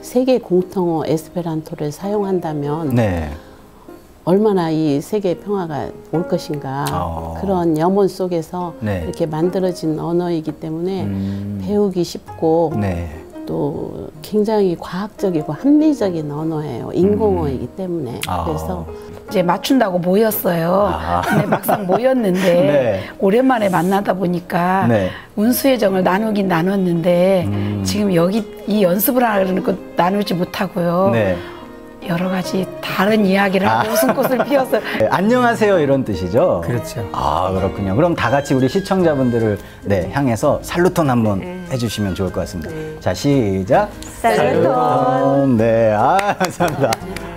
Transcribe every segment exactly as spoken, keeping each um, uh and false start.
세계 공통어 에스페란토를 사용한다면 네. 얼마나 이 세계 평화가 올 것인가 어. 그런 염원 속에서 네. 이렇게 만들어진 언어이기 때문에 음. 배우기 쉽고 네. 또 굉장히 과학적이고 합리적인 언어예요. 인공어이기 음. 때문에. 아. 그래서 이제 맞춘다고 모였어요. 아. 근데 막상 모였는데 네. 오랜만에 만나다 보니까 네. 운수의 정을 나누긴 나눴는데 음. 지금 여기 이 연습을 하는 거 나누지 못하고요. 네. 여러 가지 다른 이야기를 하고 아. 웃음꽃을 피워서 네, 안녕하세요 이런 뜻이죠? 그렇죠. 아 그렇군요. 그럼 다 같이 우리 시청자분들을 네, 향해서 살루톤 한번 네. 해주시면 좋을 것 같습니다. 네. 자 시작. 살루톤. 네, 아 감사합니다.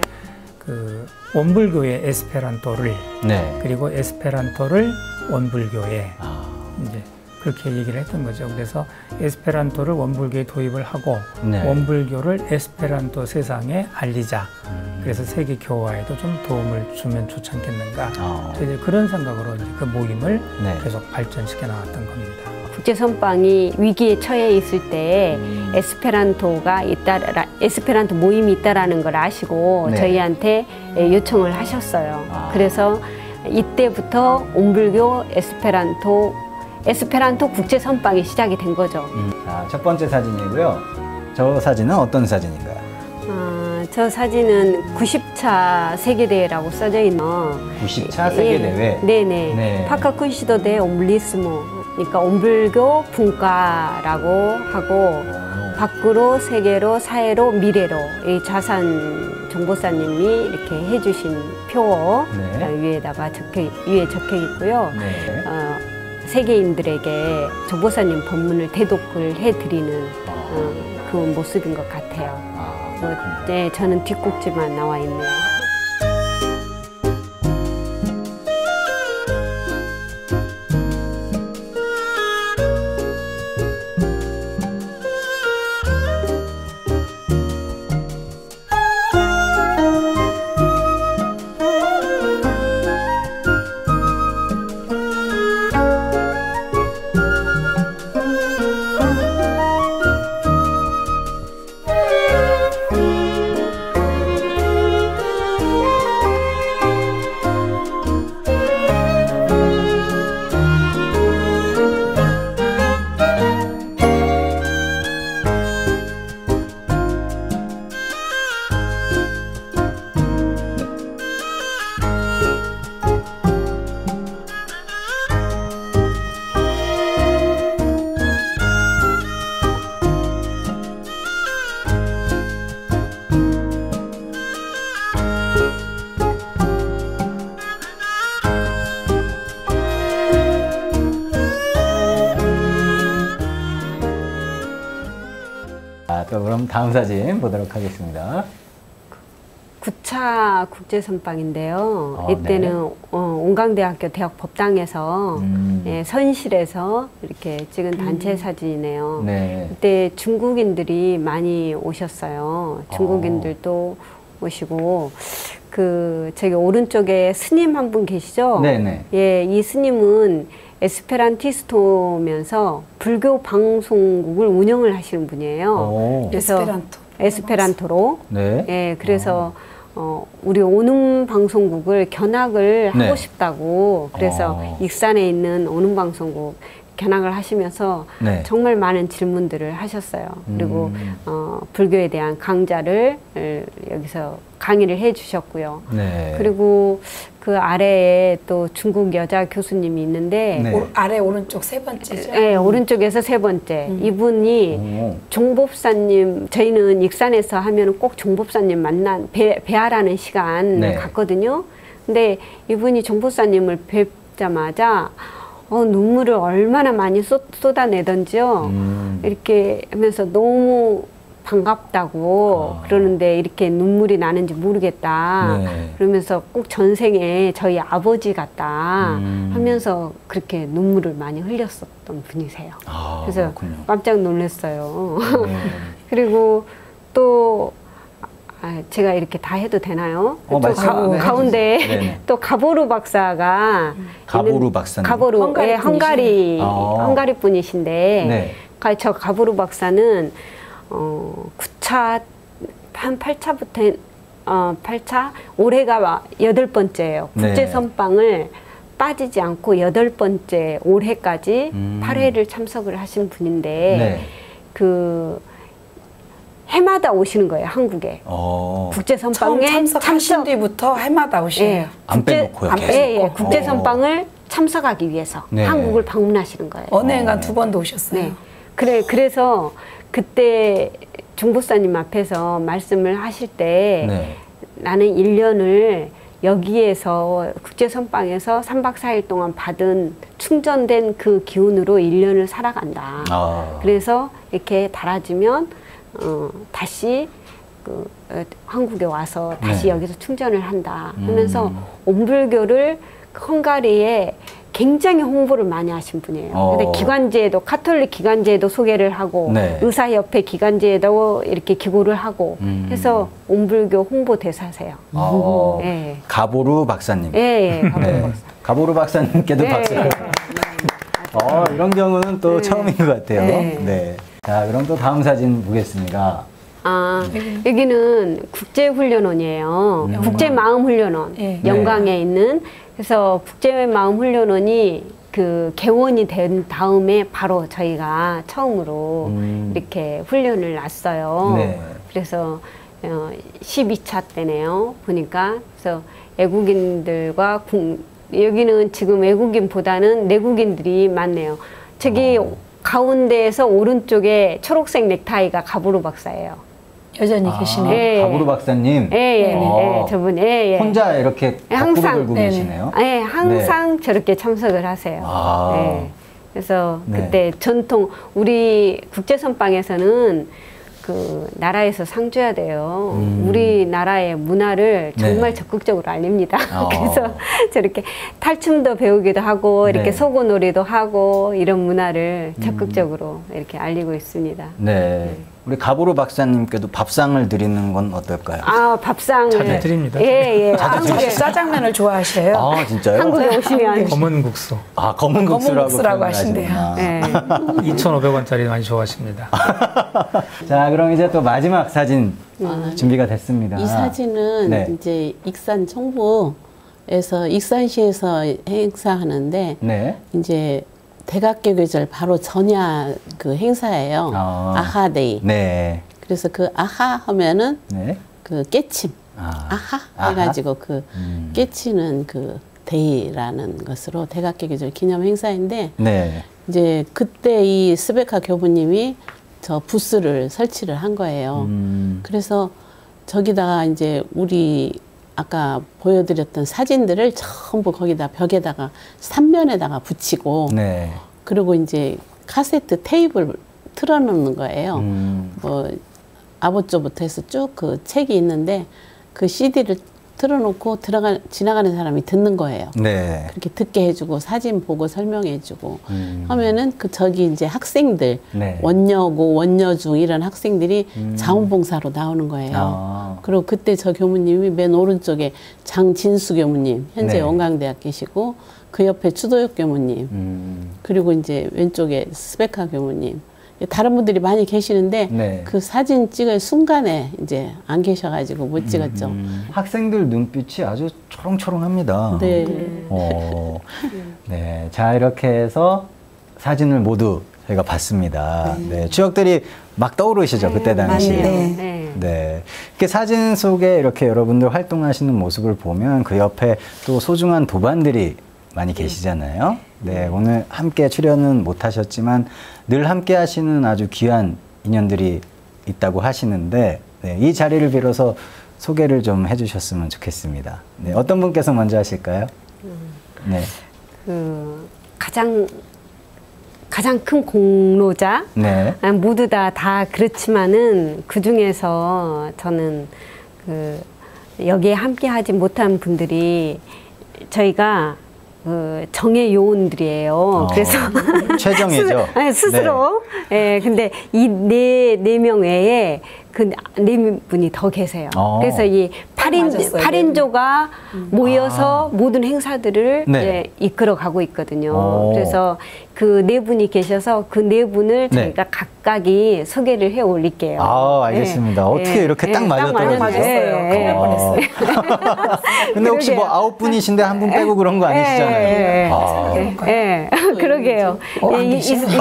그 원불교의 에스페란토를 네. 그리고 에스페란토를 원불교에 아, 이제 그렇게 얘기를 했던 거죠. 그래서 에스페란토를 원불교에 도입을 하고 네. 원불교를 에스페란토 세상에 알리자. 음. 그래서 세계 교화에도 좀 도움을 주면 좋지 않겠는가. 어. 저희들 그런 생각으로 이제 그 모임을 네. 계속 발전시켜 나갔던 겁니다. 국제선방이 위기에 처해 있을 때 음. 에스페란토가 있다, 에스페란토 모임이 있다라는 걸 아시고 네. 저희한테 요청을 하셨어요. 아. 그래서 이때부터 온불교 에스페란토 에스페란토 국제선방이 시작이 된 거죠. 음. 자, 첫 번째 사진이고요. 저 사진은 어떤 사진인가요? 어, 저 사진은 구십 차 세계대회라고 써져 있는 구십 차 세계대회. 예, 네네. 네. 파카 쿤시도 데 옴블리스모. 그러니까 온불교 분과라고 하고 오. 밖으로, 세계로, 사회로, 미래로 이 자산 정보사님이 이렇게 해주신 표어 네. 위에다가 적혀 위에 적혀 있고요. 네. 어, 세계인들에게 정보사님 법문을 대독을 해드리는 아. 어, 그 모습인 것 같아요. 아, 뭐, 네, 저는 뒷꼭지만 나와 있네요. 자, 또 그럼 다음 사진 보도록 하겠습니다. 구 차 국제선방인데요. 아, 이때는 네. 어, 온강대학교 대학 법당에서 음. 예, 선실에서 이렇게 찍은 단체 사진이네요. 네. 이때 중국인들이 많이 오셨어요. 중국인들도 오시고 그 저기 오른쪽에 스님 한 분 계시죠? 네네. 예, 이 스님은 에스페란티스토면서 불교 방송국을 운영을 하시는 분이에요. 오. 그래서 에스페란토. 에스페란토로. 네. 예, 그래서 어, 우리 오눔 방송국을 견학을 네. 하고 싶다고 그래서 어. 익산에 있는 오눔 방송국 견학을 하시면서 네. 정말 많은 질문들을 하셨어요. 그리고 음. 어, 불교에 대한 강좌를 여기서 강의를 해 주셨고요. 네. 그리고 그 아래에 또 중국 여자 교수님이 있는데 네. 오, 아래 오른쪽 세 번째죠. 네, 오른쪽에서 세 번째. 음. 이분이 오. 종법사님, 저희는 익산에서 하면 꼭 종법사님 만난, 배, 배하라는 시간을 네. 갖거든요. 근데 이분이 종법사님을 뵙자마자 어, 눈물을 얼마나 많이 쏟, 쏟아내던지요. 음. 이렇게 하면서 너무 반갑다고 아. 그러는데 이렇게 눈물이 나는지 모르겠다. 네. 그러면서 꼭 전생에 저희 아버지 같다 음. 하면서 그렇게 눈물을 많이 흘렸었던 분이세요. 아, 그래서 그렇군요. 깜짝 놀랐어요. 네. 그리고 또 아, 제가 이렇게 다 해도 되나요? 어, 또 말씀- 가, 네, 가운데 해주세요. 네네. 또 가보루 박사가 가보루 있는- 박사님. 가보루 헝가리 예, 헝가리 아. 헝가리 분이신데 네. 가- 저 가보루 박사는 어, 구 차 한 팔 차부터 어, 팔 차 올해가 여덟 번째예요. 네. 국제 선빵을 빠지지 않고 여덟 번째 올해까지 음. 팔 회를 참석을 하신 분인데 네. 그 해마다 오시는 거예요, 한국에. 어. 국제 처음 선빵에 참석하신 참석. 뒤부터 해마다 오시네요. 예, 안 국제- 빼놓고요, 안 계속? 빼- 예, 예, 어. 국제 선빵을 참석하기 위해서 네. 한국을 방문하시는 거예요. 어느 해가 두 번도 오셨어요. 네. 그래 그래서 그때 중보사님 앞에서 말씀을 하실 때 네. 나는 일 년을 여기에서 국제 선빵에서 삼 박 사 일 동안 받은 충전된 그 기운으로 일 년을 살아간다. 아. 그래서 이렇게 달아지면 어, 다시 그 어, 한국에 와서 다시 네. 여기서 충전을 한다 하면서 음. 온불교를 헝가리에 굉장히 홍보를 많이 하신 분이에요. 어. 근데 기관지에도 카톨릭 기관지에도 소개를 하고 네. 의사협회 기관지에도 이렇게 기고를 하고 음. 해서 온불교 홍보 대사세요. 어. 예. 가보루 박사님. 예, 예. 네. 가보루 박사님께도 네. 박수를. 어, 이런 경우는 또 네. 처음인 것 같아요. 네. 네. 자, 그럼 또 다음 사진 보겠습니다. 아, 여기는 국제훈련원이에요. 음. 국제마음훈련원. 네. 영광에 있는. 그래서 국제마음훈련원이 그 개원이 된 다음에 바로 저희가 처음으로 음. 이렇게 훈련을 놨어요. 네. 그래서 어, 십이 차 때네요. 보니까. 그래서 외국인들과 국, 여기는 지금 외국인보다는 내국인들이 많네요. 저기 어. 가운데에서 오른쪽에 초록색 넥타이가 가부로 박사예요. 여전히 아, 계시네요. 예. 가부루 박사님. 예, 예, 어. 예, 저분, 예, 예. 혼자 이렇게 예, 거꾸로 항상, 들고 네네. 계시네요. 예, 항상 저렇게 참석을 하세요. 아. 예. 그래서 네. 그때 전통, 우리 국제선빵에서는 그 나라에서 상 줘야 돼요. 음. 우리나라의 문화를 정말 네. 적극적으로 알립니다. 어. 그래서 저렇게 탈춤도 배우기도 하고 이렇게 네. 소고놀이도 하고 이런 문화를 음. 적극적으로 이렇게 알리고 있습니다. 네. 우리 가보루 박사님께도 밥상을 드리는 건 어떨까요? 아, 밥상. 자주 드립니다. 예, 예. 자주 한국에, 한국에 짜장면을 좋아하셔요. 아, 진짜요? 한국에 오시면. 검은 국수 아, 검은 검은 국수라고, 국수라고 표현하시는구나. 예. 이천오백 원짜리 많이 좋아하십니다. 자, 그럼 이제 또 마지막 사진 음. 준비가 됐습니다. 이 사진은 네. 이제 익산 청부에서 익산시에서 행사하는데 네. 이제 대각개교절 바로 전야 그 행사예요. 아. 아하데이. 네. 그래서 그 아하 하면은 네. 그 깨침. 아. 아하 아하? 해가지고 그 음. 깨치는 그 데이라는 것으로 대각개교절 기념 행사인데 네. 이제 그때 이 스베카 교부님이 저 부스를 설치를 한 거예요. 음. 그래서 저기다가 이제 우리 아까 보여드렸던 사진들을 전부 거기다 벽에다가 삼면에다가 붙이고 네. 그리고 이제 카세트 테이프를 틀어놓는 거예요. 음. 뭐 아보조부터 해서 쭉 그 책이 있는데 그 씨디를 틀어놓고 들어가 지나가는 사람이 듣는 거예요. 네. 그렇게 듣게 해주고 사진 보고 설명해주고 음. 하면은 그 저기 이제 학생들 네. 원여고 원여중 이런 학생들이 음. 자원봉사로 나오는 거예요. 아. 그리고 그때 저 교무님이 맨 오른쪽에 장진수 교무님 현재 네. 원광대학 계시고 그 옆에 추도혁 교무님 음. 그리고 이제 왼쪽에 스베카 교무님 다른 분들이 많이 계시는데 네. 그 사진 찍을 순간에 이제 안 계셔가지고 못 찍었죠. 음. 학생들 눈빛이 아주 초롱초롱합니다. 네. 어. 네. 자, 이렇게 해서 사진을 모두 저희가 봤습니다. 네. 추억들이 막 떠오르시죠, 그때 당시에. 맞네요. 네. 네. 네. 이렇게 사진 속에 이렇게 여러분들 활동하시는 모습을 보면 그 옆에 또 소중한 도반들이 많이 계시잖아요. 네. 오늘 함께 출연은 못 하셨지만 늘 함께 하시는 아주 귀한 인연들이 있다고 하시는데 네. 이 자리를 빌어서 소개를 좀 해주셨으면 좋겠습니다. 네. 어떤 분께서 먼저 하실까요? 네. 그 가장 가장 큰 공로자 네. 아, 모두 다 다 그렇지만은 그 중에서 저는 그 여기에 함께하지 못한 분들이 저희가 그 정의 요원들이에요. 어, 그래서 최정예죠. 스, 아니, 스스로. 예, 근데 이 네 네 명 외에 그 그 네 분이 더 계세요. 어. 그래서 이 팔 인, 맞았어요. 팔 인조가 모여서 아. 모든 행사들을 네. 이제 이끌어 가고 있거든요. 오. 그래서 그 네 분이 계셔서 그 네 분을 네. 저희가 각각이 소개를 해 올릴게요. 아, 알겠습니다. 어떻게 이렇게 딱 맞아떨어지죠? 맞았어요. 큰일 뻔했어요. 근데 혹시 뭐 아홉 분이신데 한 분 빼고 그런 거 아니시잖아요. 예, 아. 예, 예. 그러게요. 어, 안 예, 이- 계셔? 이-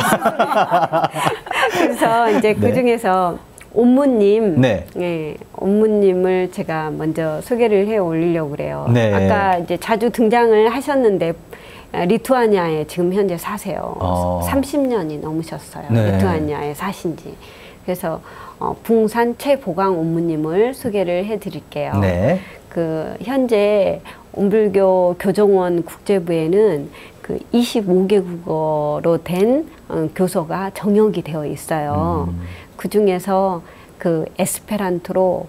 그래서 이제 그 네. 중에서 옴무님, 네. 예, 옴무님을 제가 먼저 소개를 해 올리려고 그래요. 네. 아까 이제 자주 등장을 하셨는데 아, 리투아니아에 지금 현재 사세요. 어. 삼십 년이 넘으셨어요. 네. 리투아니아에 사신지. 그래서 어, 붕산 최보강 옴무님을 소개를 해드릴게요. 네. 그 현재 온불교 교정원 국제부에는 그 이십오 개 국어로 된 어, 교서가 정역이 되어 있어요. 음. 그 중에서 그 에스페란토로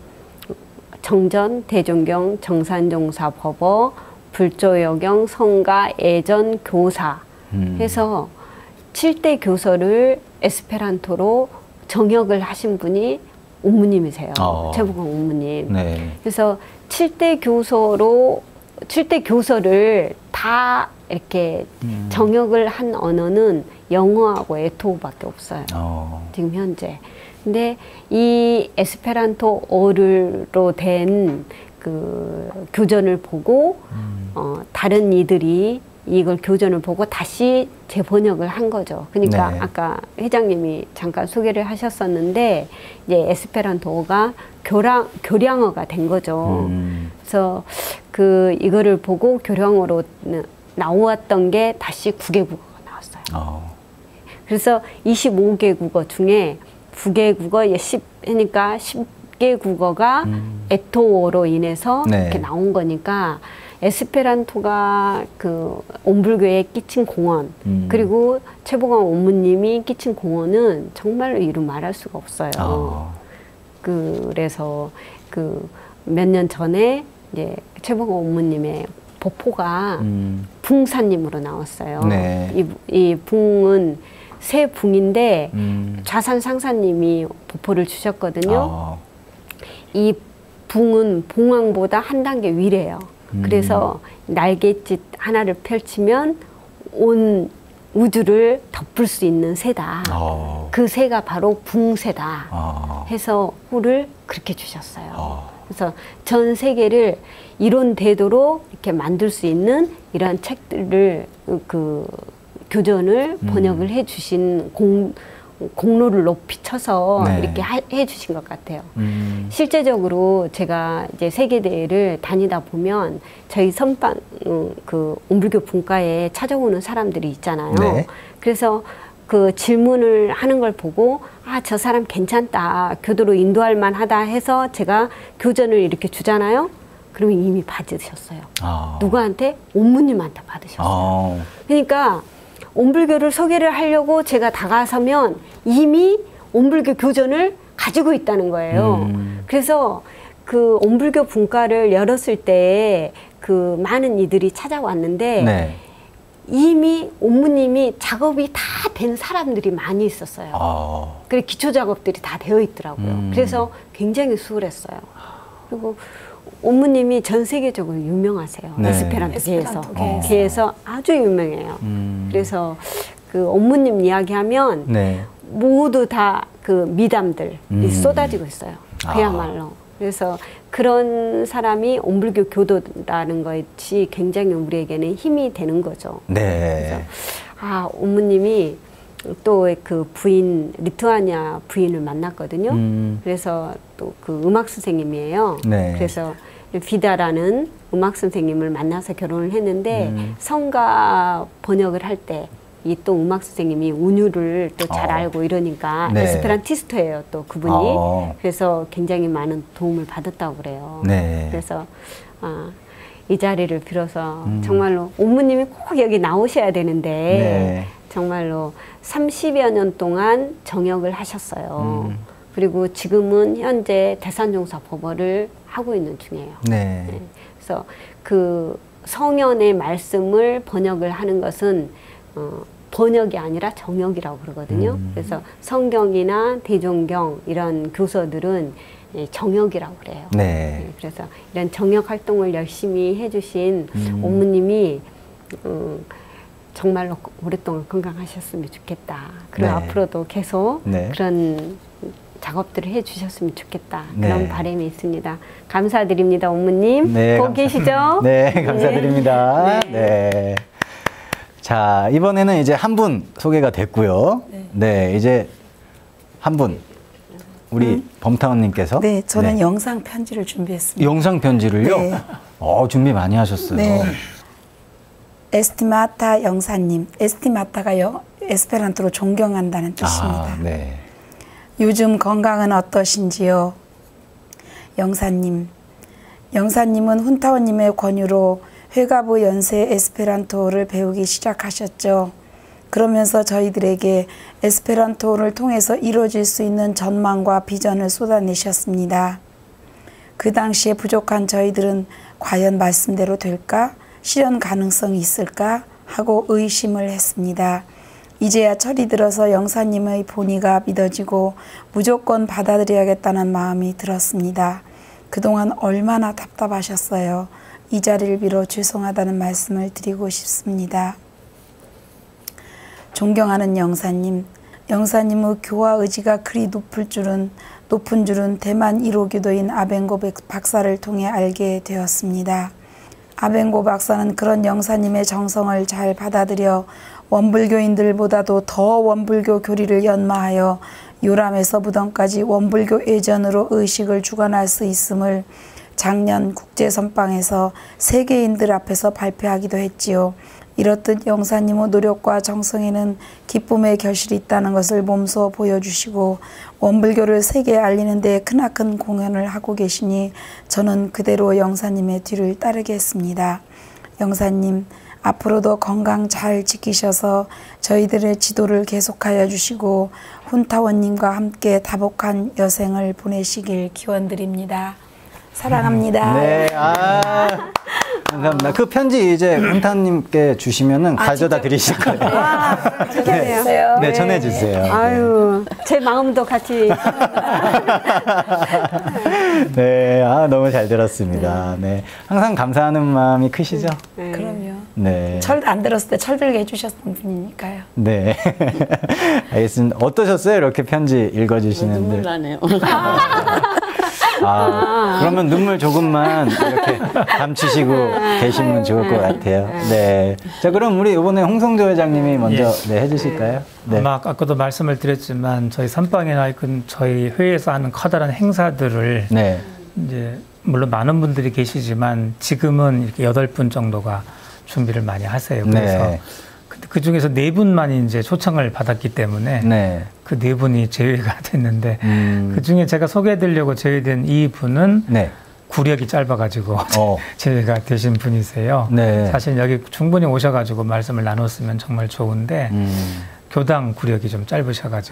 정전, 대종경, 정산종사 법어, 불조여경, 성가, 애전, 교사 음. 해서 칠 대 교서를 에스페란토로 정역을 하신 분이 옴무님이세요. 어. 최보강 옴무님. 네. 그래서 칠 대 교서로 칠 대 교서를 다 이렇게 음. 정역을 한 언어는 영어하고 에토밖에 없어요. 어. 지금 현재. 근데 이 에스페란토어로 된 그 교전을 보고 음. 어, 다른 이들이 이걸 교전을 보고 다시 재번역을 한 거죠. 그러니까 네. 아까 회장님이 잠깐 소개를 하셨었는데 이제 에스페란토가 교량, 교량어가 된 거죠. 음. 그래서 그 이거를 보고 교량어로 나왔던 게 다시 구 개 국어가 나왔어요. 어. 그래서 이십오 개 국어 중에 구 개 국어, 십, 그러니까 십 개 국어가 음. 에토어로 인해서 네. 이렇게 나온 거니까 에스페란토가 그 온불교에 끼친 공헌 음. 그리고 최보강 옴무님이 끼친 공헌은 정말로 이루 말할 수가 없어요. 어. 그래서 그 몇 년 전에 이제 최보강 옴무님의 보포가 음. 붕사님으로 나왔어요. 네. 이, 이 붕은 새 붕인데 음. 좌산 상사님이 보포를 주셨거든요. 어. 이 붕은 봉황보다 한 단계 위래요. 음. 그래서 날갯짓 하나를 펼치면 온 우주를 덮을 수 있는 새다. 어. 그 새가 바로 붕새다. 어. 해서 호를 그렇게 주셨어요. 어. 그래서 전 세계를 이론되도록 이렇게 만들 수 있는 이러한 책들을 그 교전을 음. 번역을 해 주신 공, 공로를 높이 쳐서 네. 이렇게 하, 해 주신 것 같아요. 음. 실제적으로 제가 이제 세계대회를 다니다 보면 저희 선방 음, 그 온불교 분과에 찾아오는 사람들이 있잖아요. 네. 그래서 그 질문을 하는 걸 보고 아, 저 사람 괜찮다. 교도로 인도할 만하다 해서 제가 교전을 이렇게 주잖아요. 그러면 이미 받으셨어요. 아. 누구한테? 옴무님한테 받으셨어요. 아. 그러니까 온불교를 소개를 하려고 제가 다가서면 이미 온불교 교전을 가지고 있다는 거예요. 음. 그래서 그 온불교 분과를 열었을 때 그 많은 이들이 찾아왔는데 네. 이미 옴무님이 작업이 다 된 사람들이 많이 있었어요. 아. 그리고 기초 작업들이 다 되어 있더라고요. 음. 그래서 굉장히 수월했어요. 그리고 옴무님이 전 세계적으로 유명하세요. 네. 에스페란토계에서. 에스페란토계에서. 계에서 아주 유명해요. 음. 그래서 그 옴무님 이야기하면 네. 모두 다 그 미담들이 음. 쏟아지고 있어요. 그야말로. 그래서 그런 사람이 온불교 교도라는 것이 굉장히 우리에게는 힘이 되는 거죠. 네. 아, 옴무님이 또 그 부인, 리투아니아 부인을 만났거든요. 음. 그래서 또 그 음악 선생님이에요. 네. 그래서 비다라는 음악 선생님을 만나서 결혼을 했는데 음. 성가 번역을 할 때 이 또 음악 선생님이 운율을 또 잘 어. 알고 이러니까 네. 에스페란티스트예요, 또 그분이. 어. 그래서 굉장히 많은 도움을 받았다고 그래요. 네. 그래서 아, 이 자리를 빌어서 음. 정말로 옴무님이 꼭 여기 나오셔야 되는데 네. 정말로 삼십여 년 동안 정역을 하셨어요. 음. 그리고 지금은 현재 대산종사 법어를 하고 있는 중이에요. 네. 네. 그래서 그 성현의 말씀을 번역을 하는 것은 어, 번역이 아니라 정역이라고 그러거든요. 음. 그래서 성경이나 대종경 이런 교서들은 정역이라고 그래요. 네. 네, 그래서 이런 정역 활동을 열심히 해주신 음. 옥무님이 음, 정말로 오랫동안 건강하셨으면 좋겠다. 그리고 네. 앞으로도 계속 네. 그런 작업들을 해주셨으면 좋겠다. 네. 그런 바람이 있습니다. 감사드립니다, 옥무님. 네, 보고 감사- 계시죠? 네, 감사드립니다. 네. 네. 자, 이번에는 이제 한 분 소개가 됐고요. 네, 네 이제 한 분. 우리 음. 범타원님께서. 네, 저는 네. 영상 편지를 준비했습니다. 영상 편지를요? 네. 어, 준비 많이 하셨어요. 네. 에스티마타 영사님. 에스티마타가 여, 에스페란토로 존경한다는 뜻입니다. 아, 네. 요즘 건강은 어떠신지요? 영사님. 영사님은 훈타원님의 권유로 회가부 연세 에스페란토를 배우기 시작하셨죠. 그러면서 저희들에게 에스페란토를 통해서 이루어질 수 있는 전망과 비전을 쏟아내셨습니다. 그 당시에 부족한 저희들은 과연 말씀대로 될까? 실현 가능성이 있을까? 하고 의심을 했습니다. 이제야 철이 들어서 영사님의 본의가 믿어지고 무조건 받아들여야겠다는 마음이 들었습니다. 그동안 얼마나 답답하셨어요. 이 자리를 빌어 죄송하다는 말씀을 드리고 싶습니다. 존경하는 영사님, 영사님의 교화 의지가 그리 높을 줄은, 높은 줄은 대만 일 호 교도인 아벤고 박사를 통해 알게 되었습니다. 아벤고 박사는 그런 영사님의 정성을 잘 받아들여 원불교인들보다도 더 원불교 교리를 연마하여 요람에서 무덤까지 원불교 예전으로 의식을 주관할 수 있음을 작년 국제선방에서 세계인들 앞에서 발표하기도 했지요. 이렇듯 영사님의 노력과 정성에는 기쁨의 결실이 있다는 것을 몸소 보여주시고 원불교를 세계에 알리는 데 크나큰 공헌을 하고 계시니 저는 그대로 영사님의 뒤를 따르겠습니다. 영사님, 앞으로도 건강 잘 지키셔서 저희들의 지도를 계속하여 주시고 훈타원님과 함께 다복한 여생을 보내시길 기원드립니다. 사랑합니다. 네, 아, 감사합니다. 그 편지 이제 훈타님께 주시면은 가져다 드리실 거예요. 아, 네, 네, 전해주세요. 아유, 제 마음도 같이. 네, 아, 너무 잘 들었습니다. 네. 항상 감사하는 마음이 크시죠? 네. 그럼요. 네. 철 안 들었을 때 철들게 해주셨던 분이니까요. 네. 알겠습니다. 어떠셨어요? 이렇게 편지 읽어주시는데. 눈물 나네요. 아, 그러면 눈물 조금만 이렇게 감추시고 계시면 좋을 것 같아요. 네. 자, 그럼 우리 이번에 홍성조 회장님이 먼저 예. 네, 해주실까요? 네. 아마 아까도 말씀을 드렸지만 저희 선방이나 이건 저희 회에서 하는 커다란 행사들을 네. 이제 물론 많은 분들이 계시지만 지금은 이렇게 여덟 분 정도가 준비를 많이 하세요. 그래서 네. 그 중에서 네 분만이 이제 초청을 받았기 때문에 네. 그 네 분이 제외가 됐는데 음. 그 중에 제가 소개해드리려고 제외된 이 분은 네. 구력이 짧아가지고 어. 제외가 되신 분이세요. 네. 사실 여기 충분히 오셔가지고 말씀을 나눴으면 정말 좋은데 음. 교당 구력이 좀 짧으셔가지고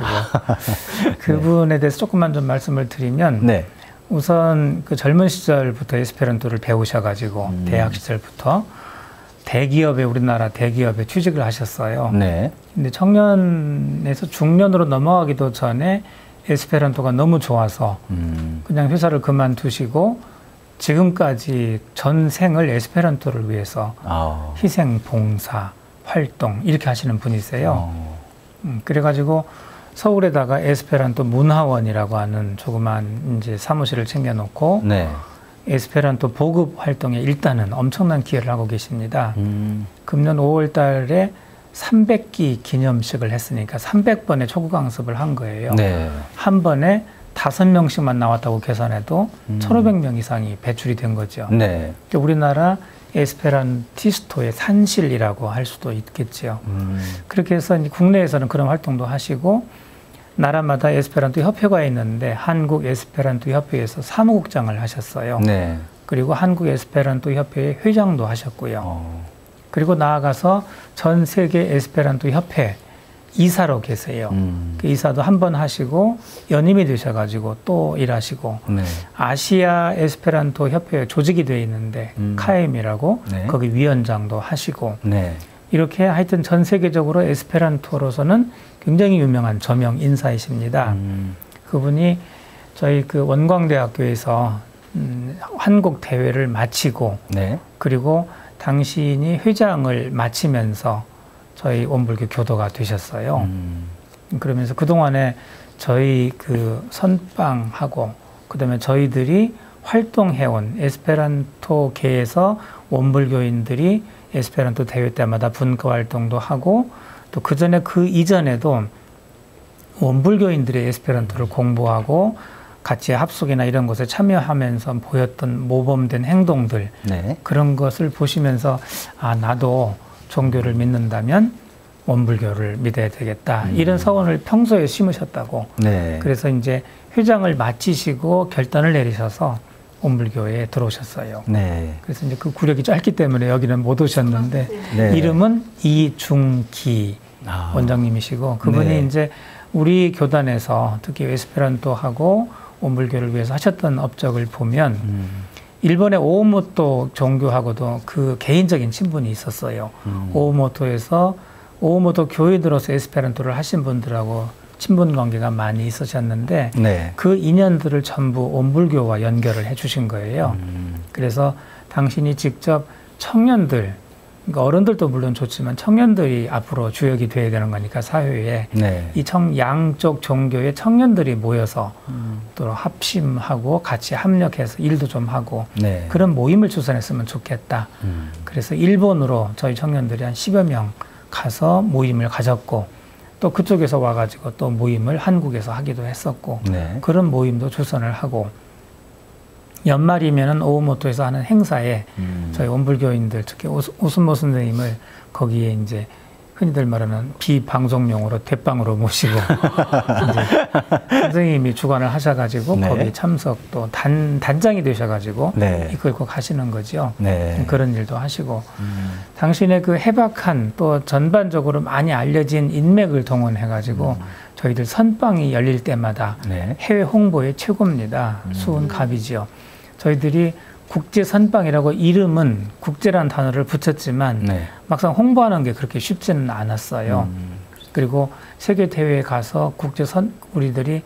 그분에 대해서 조금만 좀 말씀을 드리면 네. 우선 그 젊은 시절부터 에스페란토를 배우셔가지고 음. 대학 시절부터 대기업에 우리나라 대기업에 취직을 하셨어요. 네. 근데 청년에서 중년으로 넘어가기도 전에 에스페란토가 너무 좋아서 음. 그냥 회사를 그만두시고 지금까지 전생을 에스페란토를 위해서 아. 희생, 봉사, 활동 이렇게 하시는 분이세요. 어. 음, 그래가지고 서울에다가 에스페란토 문화원이라고 하는 조그만 이제 사무실을 챙겨놓고 네. 에스페란토 보급 활동에 일단은 엄청난 기여를 하고 계십니다. 음. 금년 오월 달에 삼백 기 기념식을 했으니까 삼백 번의 초구 강습을 한 거예요. 네. 한 번에 다섯 명씩만 나왔다고 계산해도 음. 천오백 명 이상이 배출이 된 거죠. 네. 우리나라 에스페란티스토의 산실이라고 할 수도 있겠죠. 음. 그렇게 해서 이제 국내에서는 그런 활동도 하시고 나라마다 에스페란토 협회가 있는데 한국 에스페란토 협회에서 사무국장을 하셨어요. 네. 그리고 한국 에스페란토 협회의 회장도 하셨고요. 어. 그리고 나아가서 전 세계 에스페란토 협회 이사로 계세요. 음. 그 이사도 한 번 하시고 연임이 되셔가지고 또 일하시고 네. 아시아 에스페란토 협회 조직이 되어 있는데 음. 카엠이라고 네. 거기 위원장도 하시고 네. 이렇게 하여튼 전 세계적으로 에스페란토로서는 굉장히 유명한 저명 인사이십니다. 음. 그분이 저희 그 원광대학교에서 음, 한국 대회를 마치고 네. 그리고 당신이 회장을 마치면서 저희 원불교 교도가 되셨어요. 음. 그러면서 그동안에 저희 그 선방하고 그다음에 저희들이 활동해온 에스페란토계에서 원불교인들이 에스페란토 대회 때마다 분과 활동도 하고 또 그 전에 그 이전에도 원불교인들이 에스페란토를 공부하고 같이 합숙이나 이런 것에 참여하면서 보였던 모범된 행동들 네. 그런 것을 보시면서 아 나도 종교를 믿는다면 원불교를 믿어야 되겠다 음. 이런 서원을 평소에 심으셨다고 네. 그래서 이제 회장을 마치시고 결단을 내리셔서 원불교에 들어오셨어요. 네. 그래서 이제 그 구력이 짧기 때문에 여기는 못 오셨는데 네. 이름은 이중기 아. 원장님이시고 그분이 네. 이제 우리 교단에서 특히 에스페란토하고 원불교를 위해서 하셨던 업적을 보면 음. 일본의 오모토 종교하고도 그 개인적인 친분이 있었어요. 음. 오모토에서 오모토 교회 들어서 에스페란토를 하신 분들하고 친분 관계가 많이 있으셨는데 네. 그 인연들을 전부 원불교와 연결을 해주신 거예요. 음. 그래서 당신이 직접 청년들, 그러니까 어른들도 물론 좋지만 청년들이 앞으로 주역이 돼야 되는 거니까 사회에 네. 이 청, 양쪽 종교의 청년들이 모여서 음. 또 합심하고 같이 합력해서 일도 좀 하고 네. 그런 모임을 주선했으면 좋겠다. 음. 그래서 일본으로 저희 청년들이 한 십여 명 가서 모임을 가졌고 또 그쪽에서 와가지고 또 모임을 한국에서 하기도 했었고 네. 그런 모임도 주선을 하고 연말이면은 오모토에서 하는 행사에 음. 저희 원불교인들 특히 오순모 선생님을 거기에 이제 흔히들 말하는 비방송용으로 대빵으로 모시고 이제 선생님이 주관을 하셔가지고 네. 거기 참석 또 단, 단장이 되셔가지고 네. 이끌고 가시는 거죠. 네. 그런 일도 하시고 음. 당신의 그 해박한 또 전반적으로 많이 알려진 인맥을 동원해가지고 음. 저희들 선방이 열릴 때마다 네. 해외 홍보에 최고입니다. 음. 수은갑이지요. 저희들이 국제 선방이라고 이름은 국제라는 단어를 붙였지만 네. 막상 홍보하는 게 그렇게 쉽지는 않았어요. 음. 그리고 세계 대회에 가서 국제 선 우리들이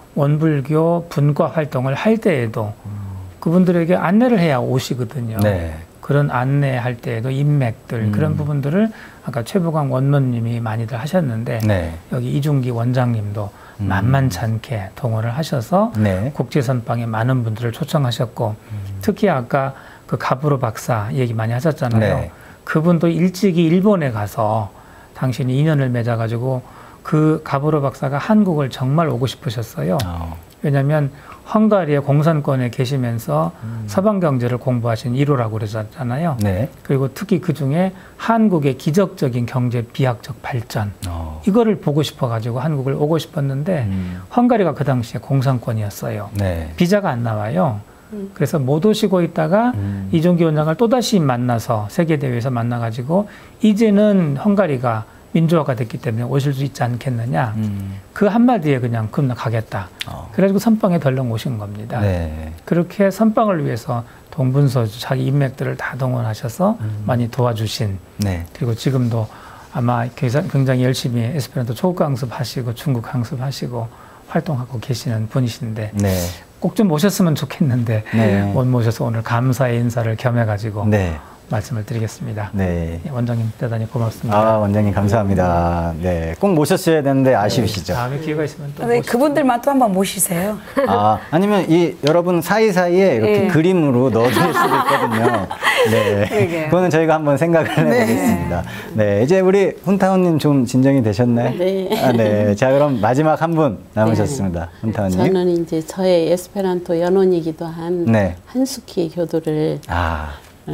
원불교 분과 활동을 할 때에도 음. 그분들에게 안내를 해야 오시거든요. 네. 그런 안내할 때에도 인맥들 음. 그런 부분들을 아까 최부광 원로님이 많이들 하셨는데 네. 여기 이중기 원장님도 음. 만만찮게 동원을 하셔서 네. 국제선방에 많은 분들을 초청하셨고 음. 특히 아까 그 가부로 박사 얘기 많이 하셨잖아요. 네. 그분도 일찍이 일본에 가서 당신이 인연을 맺어가지고 그 가부로 박사가 한국을 정말 오고 싶으셨어요. 어. 왜냐하면 헝가리의 공산권에 계시면서 음. 서방 경제를 공부하신 일 호라고 그러잖아요. 네. 그리고 특히 그 중에 한국의 기적적인 경제 비약적 발전 어. 이거를 보고 싶어가지고 한국을 오고 싶었는데 음. 헝가리가 그 당시에 공산권이었어요. 네. 비자가 안 나와요. 음. 그래서 못 오시고 있다가 음. 이종기 원장을 또다시 만나서 세계대회에서 만나가지고 이제는 헝가리가 민주화가 됐기 때문에 오실 수 있지 않겠느냐. 음. 그 한마디에 그냥 그럼 나 가겠다. 어. 그래가지고 선방에 덜렁 오신 겁니다. 네. 그렇게 선방을 위해서 동분서주 자기 인맥들을 다 동원하셔서 음. 많이 도와주신 네. 그리고 지금도 아마 굉장히 열심히 에스페란토 초급 강습하시고 중국 강습하시고 활동하고 계시는 분이신데 네. 꼭 좀 모셨으면 좋겠는데 네. 못 모셔서 오늘 감사의 인사를 겸해가지고 네. 말씀을 드리겠습니다. 네. 원장님 대단히 고맙습니다. 아, 원장님 감사합니다. 네. 꼭 모셨어야 되는데 아쉬우시죠? 네. 다음에 기회가 있으면 또 네, 그분들만 또 한번 모시세요. 아, 아니면 이 여러분 사이사이에 이렇게 네. 그림으로 넣어줄 수도 있거든요. 네. 그거는 저희가 한번 생각을 해보겠습니다. 네. 네. 이제 우리 훈타오님 좀 진정이 되셨나요? 네. 아, 네. 자, 그럼 마지막 한 분 남으셨습니다. 네. 훈타오님. 저는 이제 저의 에스페란토 연원이기도 한 네. 한숙희 교도를 아.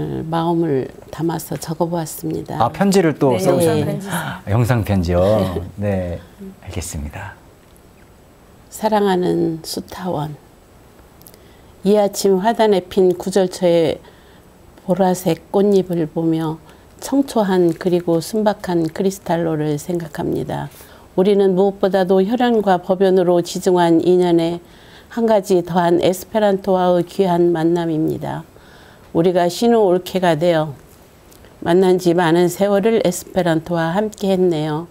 마음을 담아서 적어보았습니다. 아, 편지를 또 네. 써오셨네요. 영상 편지요. 네. 네, 알겠습니다. 사랑하는 수타원, 이 아침 화단에 핀 구절초의 보라색 꽃잎을 보며 청초한 그리고 순박한 크리스탈로를 생각합니다. 우리는 무엇보다도 혈연과 법연으로 지중한 인연에 한 가지 더한 에스페란토와의 귀한 만남입니다. 우리가 신우 올케가 되어 만난 지 많은 세월을 에스페란토와 함께 했네요.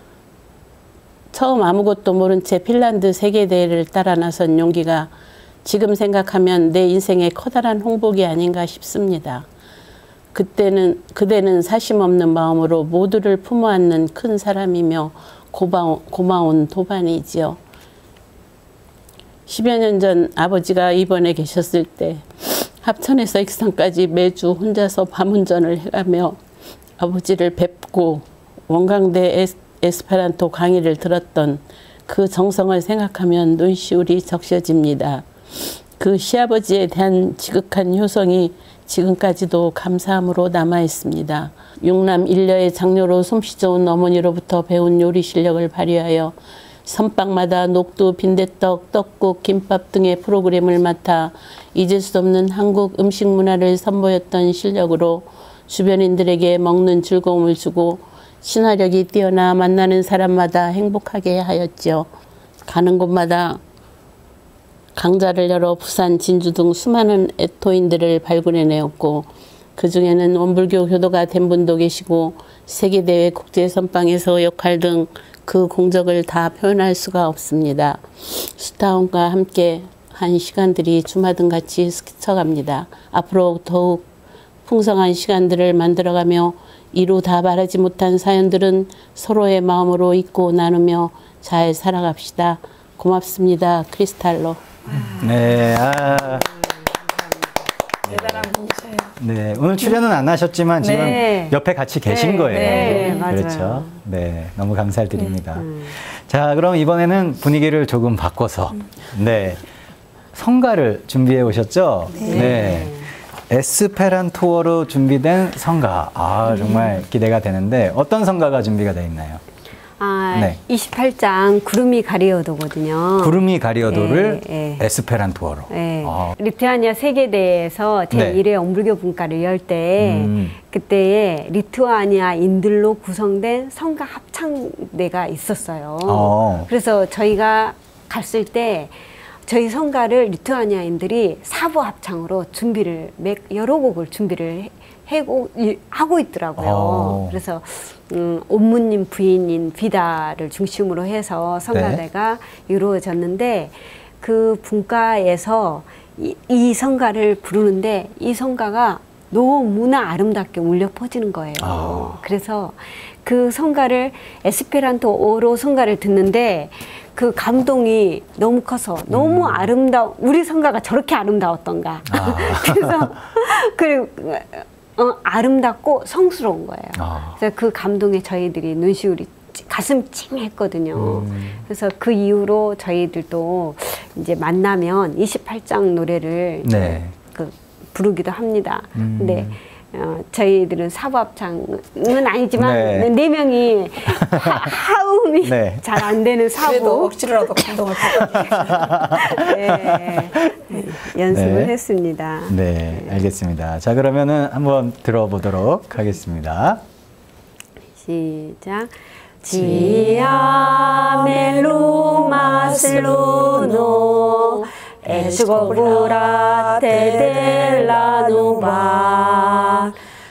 처음 아무것도 모른 채 핀란드 세계대회를 따라 나선 용기가 지금 생각하면 내 인생의 커다란 홍복이 아닌가 싶습니다. 그때는, 그대는 사심 없는 마음으로 모두를 품어 안는 큰 사람이며 고마운, 고마운 도반이지요. 십여 년 전 아버지가 입원해 계셨을 때 합천에서 익산까지 매주 혼자서 밤운전을 해가며 아버지를 뵙고 원광대 에스, 에스페란토 강의를 들었던 그 정성을 생각하면 눈시울이 적셔집니다. 그 시아버지에 대한 지극한 효성이 지금까지도 감사함으로 남아있습니다. 육남 일녀의 장녀로 솜씨 좋은 어머니로부터 배운 요리 실력을 발휘하여 선방마다 녹두, 빈대떡, 떡국, 김밥 등의 프로그램을 맡아 잊을 수 없는 한국 음식 문화를 선보였던 실력으로 주변인들에게 먹는 즐거움을 주고 친화력이 뛰어나 만나는 사람마다 행복하게 하였죠. 가는 곳마다 강좌를 열어 부산, 진주 등 수많은 애토인들을 발굴해내었고 그 중에는 원불교 교도가 된 분도 계시고 세계대회 국제선방에서 역할 등 그 공적을 다 표현할 수가 없습니다. 수타원과 함께 한 시간들이 주마등같이 스쳐갑니다. 앞으로 더욱 풍성한 시간들을 만들어가며 이루 다 말하지 못한 사연들은 서로의 마음으로 잊고 나누며 잘 살아갑시다. 고맙습니다. 크리스탈로. 네. 아. 대단한 분이세요. 네, 오늘 출연은 안 하셨지만 지금 네. 옆에 같이 계신 네, 거예요. 네, 맞아요. 그렇죠. 네, 너무 감사드립니다. 네. 자, 그럼 이번에는 분위기를 조금 바꿔서 네, 성가를 준비해 오셨죠? 네. 네. 에스페란토어로 준비된 성가. 아, 정말 기대가 되는데 어떤 성가가 준비가 되어 있나요? 아, 네. 이십팔 장 구름이 가리어도거든요. 구름이 가리어도를 예, 예. 에스페란토어로. 예. 아. 리투아니아 세계대회에서 제일 회 네. 원불교 분과를 열 때 음. 그때에 리투아니아인들로 구성된 성가 합창대가 있었어요. 어. 그래서 저희가 갔을 때 저희 성가를 리투아니아인들이 사부 합창으로 준비를 여러 곡을 준비를 해고, 하고 있더라고요. 어. 그래서 음, 옴무님 부인인 비다를 중심으로 해서 성가대가 네. 이루어졌는데 그 분과에서 이, 이 성가를 부르는데 이 성가가 너무나 아름답게 울려 퍼지는 거예요. 아. 그래서 그 성가를 에스페란토어로 성가를 듣는데 그 감동이 너무 커서 너무 음. 아름다워. 우리 성가가 저렇게 아름다웠던가. 아. 그래서 그리고 어, 아름답고 성스러운 거예요. 아. 그래서 그 감동에 저희들이 눈시울이 가슴 찡했거든요. 음. 그래서 그 이후로 저희들도 이제 만나면 이십팔 장 노래를 네. 그 부르기도 합니다. 음. 근데 어, 저희들은 사부합창은 아니지만 네, 네 명이 하, 하음이 네. 잘 안 되는 사부. 그래도 억지로라도 감동을 받고 네, 연습을 네. 했습니다. 네, 알겠습니다. 자, 그러면은 한번 들어보도록 하겠습니다. 시작. 지아멜로 마슬로노 에스코브라 테델라노바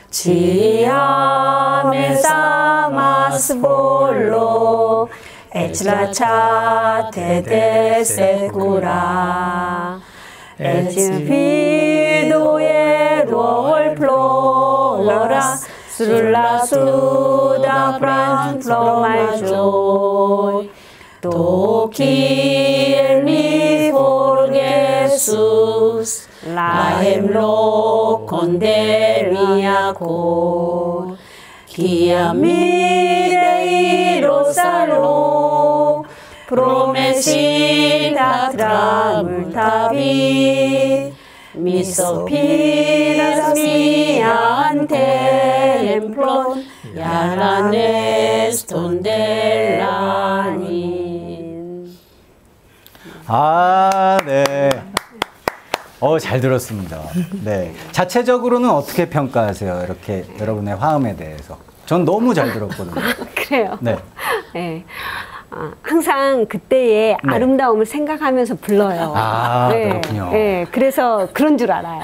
지아메사 마스볼로 에츠라차 테데세쿠라 에치피도에 롤플로라 술라 수다 프란 플로말조이 Toki mi forgesus lahem lo condemiaco Quia mire rosalo promesita tramultavi mi sopiras mi antemplon 야라네스 돈델라닌. 아, 네. 어, 잘 들었습니다. 네. 자체적으로는 어떻게 평가하세요? 이렇게 여러분의 화음에 대해서. 전 너무 잘 들었거든요. 그래요? 네. 네. 아, 항상 그때의 네. 아름다움을 생각하면서 불러요. 아, 그렇군요. 네, 그래서 그런 줄 알아요.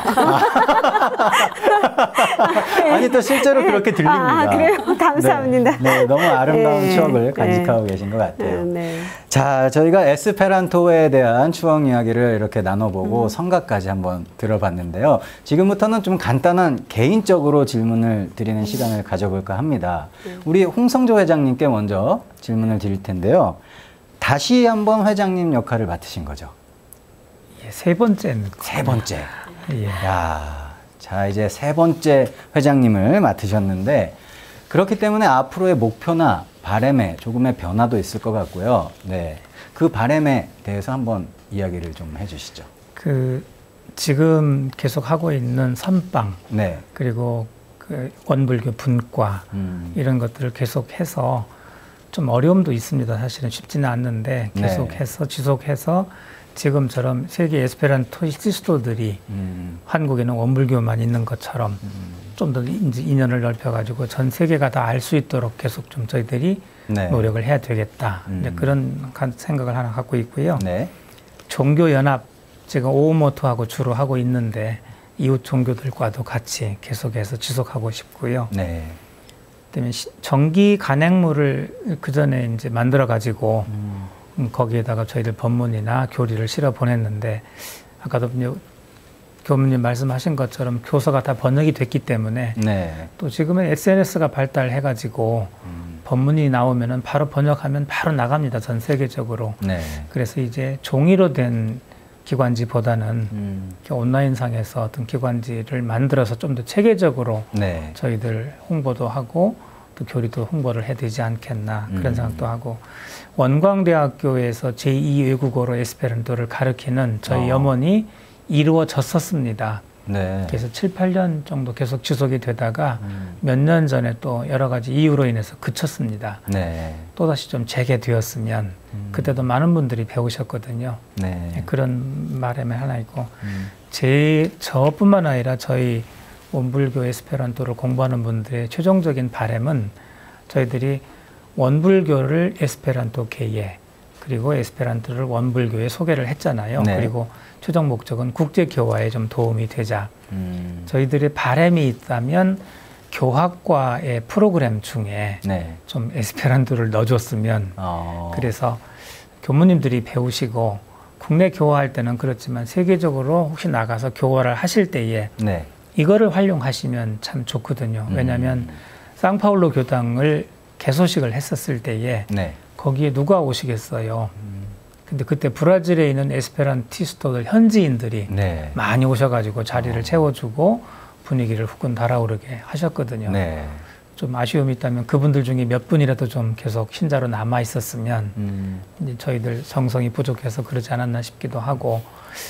아니, 또 실제로 그렇게 들립니다. 아, 그래요? 감사합니다. 네, 네, 너무 아름다운 네, 추억을 간직하고 네. 계신 것 같아요. 네. 자, 저희가 에스페란토에 대한 추억 이야기를 이렇게 나눠보고 음. 성가까지 한번 들어봤는데요. 지금부터는 좀 간단한 개인적으로 질문을 드리는 시간을 가져볼까 합니다. 우리 홍성조 회장님께 먼저 질문을 드릴 텐데요. 다시 한번 회장님 역할을 맡으신 거죠? 예, 세 번째는. 세 번째. 예. 야, 자, 이제 세 번째 회장님을 맡으셨는데, 그렇기 때문에 앞으로의 목표나 바람에 조금의 변화도 있을 것 같고요. 네, 그 바람에 대해서 한번 이야기를 좀 해주시죠. 그 지금 계속 하고 있는 선방, 네, 그리고 그 원불교 분과 음. 이런 것들을 계속해서 좀 어려움도 있습니다. 사실은 쉽지는 않는데 계속해서 네. 지속해서 지금처럼 세계 에스페란토시스트들이 음. 한국에는 원불교만 있는 것처럼 음. 좀 더 이제 인연을 넓혀가지고 전 세계가 다 알 수 있도록 계속 좀 저희들이 네. 노력을 해야 되겠다. 음. 이제 그런 생각을 하나 갖고 있고요. 네. 종교연합 지금 오모토하고 주로 하고 있는데 이웃 종교들과도 같이 계속해서 지속하고 싶고요. 네. 그다음에 정기 간행물을 그 전에 이제 만들어 가지고 음. 거기에다가 저희들 법문이나 교리를 실어 보냈는데 아까도 교무님 말씀하신 것처럼 교서가 다 번역이 됐기 때문에 네. 또 지금은 에스엔에스가 발달해 가지고 음. 법문이 나오면은 바로 번역하면 바로 나갑니다. 전 세계적으로. 네. 그래서 이제 종이로 된 기관지보다는 음. 온라인상에서 어떤 기관지를 만들어서 좀 더 체계적으로 네. 저희들 홍보도 하고 또 교리도 홍보를 해야 되지 않겠나 그런 음. 생각도 하고 원광대학교에서 제이 외국어로 에스페란토를 가르치는 저희 어. 염원이 이루어졌었습니다. 네. 그래서 칠, 팔 년 정도 계속 지속이 되다가 음. 몇 년 전에 또 여러 가지 이유로 인해서 그쳤습니다. 네. 또다시 좀 재개되었으면 음. 그때도 많은 분들이 배우셨거든요. 네. 그런 바람이 하나 있고 음. 제, 저뿐만 아니라 저희 원불교 에스페란토를 공부하는 분들의 최종적인 바람은 저희들이 원불교를 에스페란토계에 그리고 에스페란토를 원불교에 소개를 했잖아요. 네. 그리고 최종 목적은 국제 교화에 좀 도움이 되자. 음. 저희들의 바람이 있다면 교학과의 프로그램 중에 네. 좀 에스페란토를 넣어줬으면. 어. 그래서 교무님들이 배우시고 국내 교화할 때는 그렇지만 세계적으로 혹시 나가서 교화를 하실 때에 네. 이거를 활용하시면 참 좋거든요. 왜냐하면 음. 상파울로 교당을 개소식을 했었을 때에 네. 거기에 누가 오시겠어요. 음. 근데 그때 브라질에 있는 에스페란티스토들 현지인들이 네. 많이 오셔가지고 자리를 어. 채워주고 분위기를 후끈 달아오르게 하셨거든요. 네. 좀 아쉬움이 있다면 그분들 중에 몇 분이라도 좀 계속 신자로 남아 있었으면 음. 이제 저희들 성성이 부족해서 그러지 않았나 싶기도 하고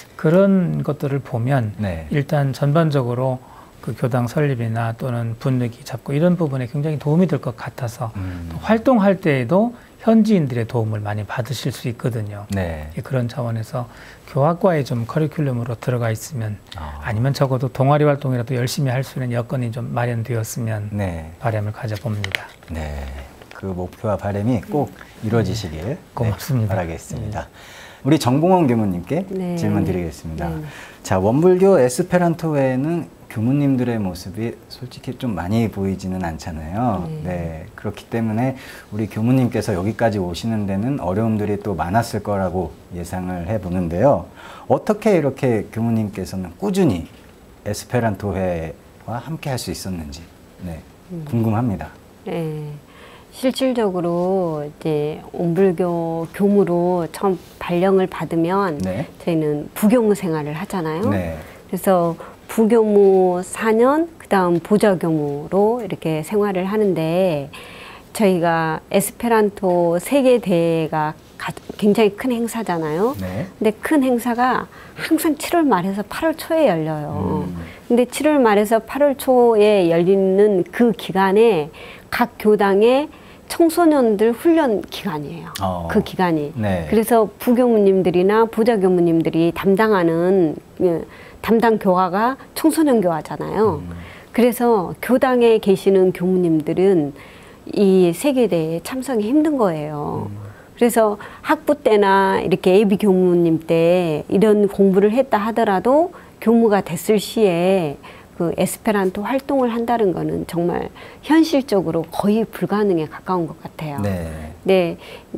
그런 것들을 보면 네. 일단 전반적으로 그 교당 설립이나 또는 분위기 잡고 이런 부분에 굉장히 도움이 될 것 같아서 음. 또 활동할 때에도 현지인들의 도움을 많이 받으실 수 있거든요. 네. 그런 차원에서 교학과에 좀 커리큘럼으로 들어가 있으면 어. 아니면 적어도 동아리 활동이라도 열심히 할 수 있는 여건이 좀 마련되었으면 네. 바람을 가져봅니다. 네, 그 목표와 바람이 꼭 이루어지시길 네. 고맙습니다. 네, 바라겠습니다. 네. 우리 정봉원 교무님께 네. 질문 드리겠습니다. 네. 자, 원불교 에스페란토회에는 교무님들의 모습이 솔직히 좀 많이 보이지는 않잖아요. 네. 네. 그렇기 때문에 우리 교무님께서 여기까지 오시는 데는 어려움들이 또 많았을 거라고 예상을 해보는데요. 어떻게 이렇게 교무님께서는 꾸준히 에스페란토회와 함께 할 수 있었는지 네, 음. 궁금합니다. 네. 실질적으로 이제 원불교 교무로 처음 발령을 받으면 네. 저희는 부교무 생활을 하잖아요. 네. 그래서 부교무 사 년, 그 다음 보좌교무로 이렇게 생활을 하는데 저희가 에스페란토 세계대회가 굉장히 큰 행사잖아요. 네. 근데 큰 행사가 항상 칠월 말에서 팔월 초에 열려요. 음. 근데 칠월 말에서 팔월 초에 열리는 그 기간에 각 교당의 청소년들 훈련 기간이에요. 어. 그 기간이. 네. 그래서 부교무님들이나 보좌교무님들이 담당하는 담당 교화가 청소년 교화잖아요. 음. 그래서 교당에 계시는 교무님들은 이 세계대회에 참석이 힘든 거예요. 음. 그래서 학부 때나 이렇게 예비 교무님 때 이런 공부를 했다 하더라도 교무가 됐을 시에 그 에스페란토 활동을 한다는 거는 정말 현실적으로 거의 불가능에 가까운 것 같아요. 네. 네.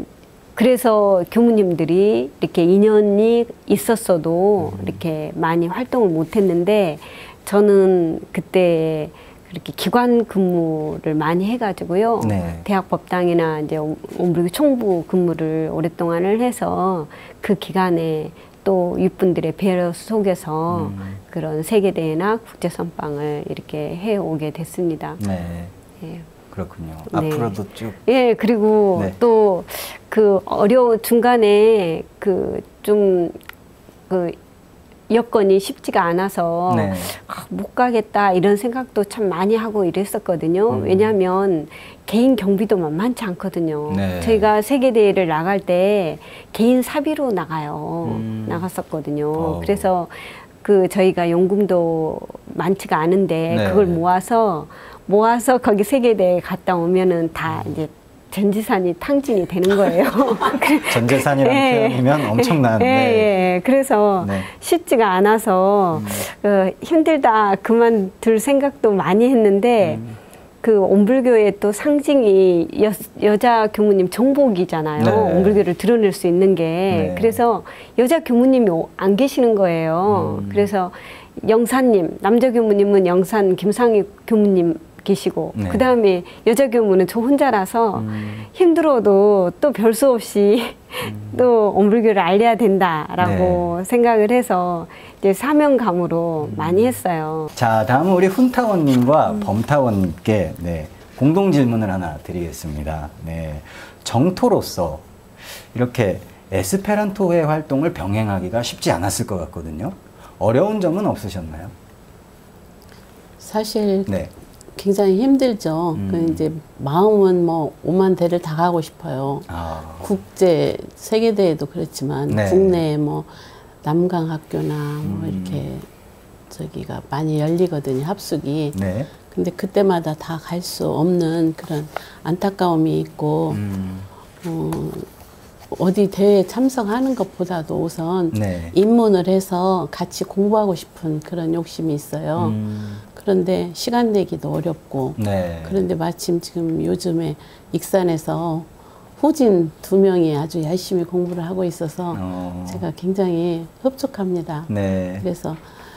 그래서 교무님들이 이렇게 인연이 있었어도 음. 이렇게 많이 활동을 못 했는데 저는 그때 그렇게 기관 근무를 많이 해가지고요. 네. 대학 법당이나 이제 온불교 총부 근무를 오랫동안을 해서 그 기간에 또 윗분들의 배려 속에서 음. 그런 세계대회나 국제선빵을 이렇게 해오게 됐습니다. 네. 예. 그렇군요. 네. 앞으로도 쭉. 예, 그리고 네. 또 그 어려운 중간에 그 좀 그 여건이 쉽지가 않아서 네. 아, 못 가겠다 이런 생각도 참 많이 하고 이랬었거든요. 음. 왜냐하면 개인 경비도 만만치 않거든요. 네. 저희가 세계대회를 나갈 때 개인 사비로 나가요. 음. 나갔었거든요. 어. 그래서 그 저희가 연금도 많지가 않은데 네. 그걸 모아서 모아서 거기 세계대회 갔다 오면은 다 이제 전 재산이 탕진이 되는 거예요. 전 재산이라는 예, 표현이면 엄청난. 예, 네. 예. 그래서 네. 쉽지가 않아서 음. 어, 힘들다 그만둘 생각도 많이 했는데 음. 그 온불교의 또 상징이 여, 여자 교무님 정복이잖아요. 네. 온불교를 드러낼 수 있는 게. 네. 그래서 여자 교무님이 안 계시는 거예요. 음. 그래서 영사님, 남자 교무님은 영산 김상희 교무님 계시고 네. 그 다음에 여자 교무는 저 혼자라서 음. 힘들어도 또 별 수 없이 음. 또 온불교를 알려야 된다라고 네. 생각을 해서 이제 사명감으로 음. 많이 했어요. 자, 다음은 우리 훈타원님과 범타원님께 네, 공동 질문을 하나 드리겠습니다. 네, 정토로서 이렇게 에스페란토의 활동을 병행하기가 쉽지 않았을 것 같거든요. 어려운 점은 없으셨나요? 사실 네. 굉장히 힘들죠. 음. 그 이제 마음은 뭐 오만 대를 다 가고 싶어요. 아, 국제 세계대회도 그렇지만 네. 국내에 뭐 남강학교나 뭐 음. 이렇게 저기가 많이 열리거든요. 합숙이. 네. 근데 그때마다 다 갈 수 없는 그런 안타까움이 있고 음, 어, 어디 대회에 참석하는 것보다도 우선 네. 입문을 해서 같이 공부하고 싶은 그런 욕심이 있어요. 음, 그런데 시간 내기도 어렵고 네. 그런데 마침 지금 요즘에 익산에서 후진 두 명이 아주 열심히 공부를 하고 있어서 어, 제가 굉장히 흡족합니다. 네. 그래서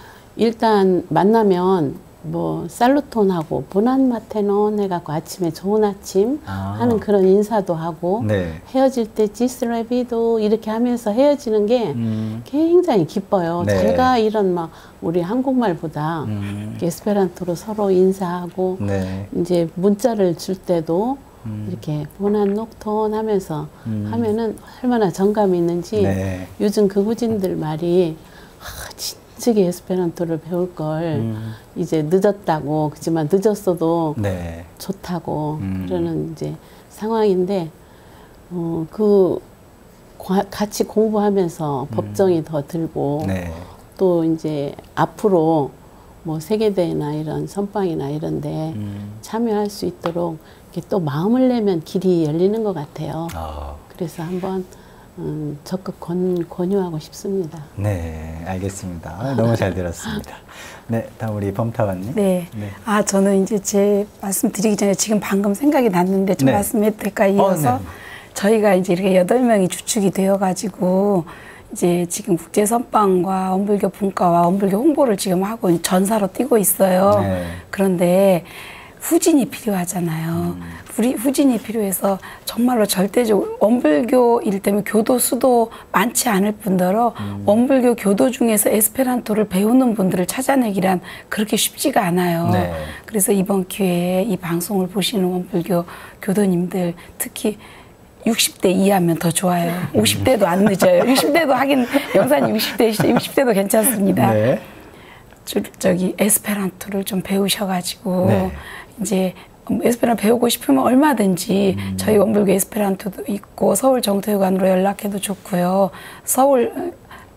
일단 만나면 뭐 살루톤하고 보난마테논 해갖고 아침에 좋은 아침 아. 하는 그런 인사도 하고 네. 헤어질 때 지스레비도 이렇게 하면서 헤어지는 게 음, 굉장히 기뻐요. 네. 잘가 이런 막 우리 한국말보다 음, 에스페란토로 서로 인사하고 네. 이제 문자를 줄 때도 음, 이렇게 보난 녹톤 하면서 음. 하면은 얼마나 정감이 있는지 네. 요즘 그 후진들 말이 아, 진즉에 에스페란토를 배울 걸 음, 이제 늦었다고 그렇지만 늦었어도 네. 좋다고 음. 그러는 이제 상황인데 어, 그 과- 같이 공부하면서 법정이 더 들고 음. 네. 또 이제 앞으로 뭐 세계대회나 이런 선빵이나 이런데 음, 참여할 수 있도록 이렇게 또 마음을 내면 길이 열리는 것 같아요. 아, 그래서 한번 음, 적극 권, 권유하고 싶습니다. 네, 알겠습니다. 너무 잘 들었습니다. 네, 다음 우리 범타원님. 네. 네. 아, 저는 이제 제 말씀 드리기 전에 지금 방금 생각이 났는데 좀 네. 말씀해 드릴까 이어서 어, 네. 저희가 이제 이렇게 여덟 명이 주축이 되어가지고 이제 지금 국제선빵과 원불교 분과와 원불교 홍보를 지금 하고 전사로 뛰고 있어요. 네. 그런데 후진이 필요하잖아요. 음. 우리 후진이 필요해서 정말로 절대적으로 원불교 이를테면 교도 수도 많지 않을 뿐더러 음. 원불교 교도 중에서 에스페란토를 배우는 분들을 찾아내기란 그렇게 쉽지가 않아요. 네. 그래서 이번 기회에 이 방송을 보시는 원불교 교도님들 특히 육십 대 이하면 더 좋아요. 오십 대도 안 늦어요. 육십 대도 하긴 영사님 육십 대, 육십 대도 괜찮습니다. 네. 저, 저기 에스페란토를 좀 배우셔가지고 네. 이제 에스페란토 배우고 싶으면 얼마든지 음. 저희 원불교 에스페란토도 있고 서울 정토회관으로 연락해도 좋고요. 서울 저기